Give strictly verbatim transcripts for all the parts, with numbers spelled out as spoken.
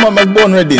man was born ready.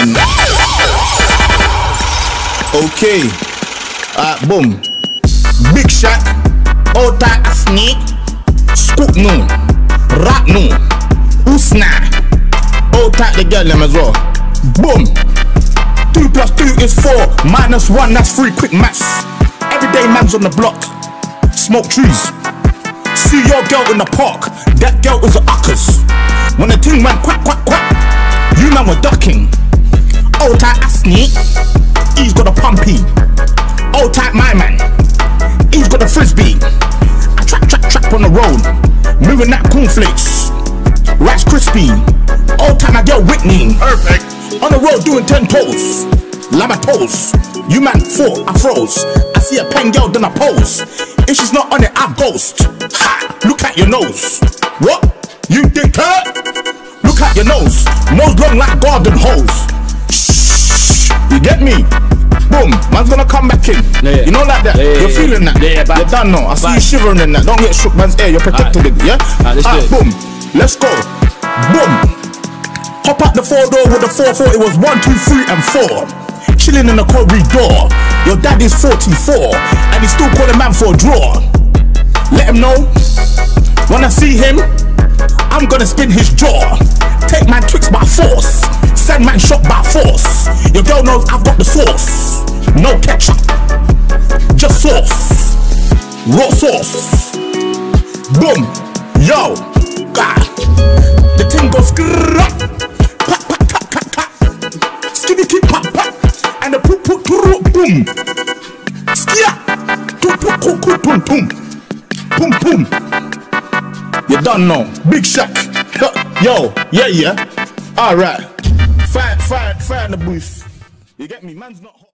Okay. Uh, boom. Big shot. Old tight sneak. Scoop no. Rap no. Usna. Old tight the girl them as well. Boom. Two plus two is four. Minus one, that's three. Quick maths. Everyday man's on the block. Smoke trees. See your girl in the park. That girl is a uckers. When the thing went quack quack quack, you man were ducking. Old tight sneak. He's got a pumpy. Old tight my man. He's got a frisbee. I trap trap trap on the road. Moving that cornflakes. Rice crispy. Old tight my girl Whitney. Perfect. On the road doing ten toes. Lama toes. You man four, I froze. I see a pen girl, then I pose. If she's not on it, I ghost. Ha! Look at your nose. What? You dickhead? Look at your nose. Nose long like garden hose. Shh. You get me? Boom. Man's gonna come back in. Yeah, yeah. You know like that? Yeah, yeah, You're yeah. feeling that? Yeah, yeah, you done now. I see back. you shivering in that. Don't get shook, man's air. You're protected. Right. Yeah? Right, let's Alright, do it. boom. Let's go. Boom. Hop out the four door with the four four. It was one, two, three, and four. Chilling in the corridor. Your dad is forty-four and he's still calling man for a draw. Let him know. When I see him, I'm gonna spin his jaw. Take man tricks by force. Send man shot by force. Your girl knows I've got the sauce. No ketchup, just sauce. Raw sauce. Boom. Yo. God. The thing goes grrrr. Pat pat tat tat tat. Skinny keep pat pat. And the poop poop poop boom. Skia. Poop poop poop poop boom boom. Boom boom. You done know. Big Shaq. Yo. Yeah yeah. Alright. Fire fire fire in the booth. You get me? Man's not hot.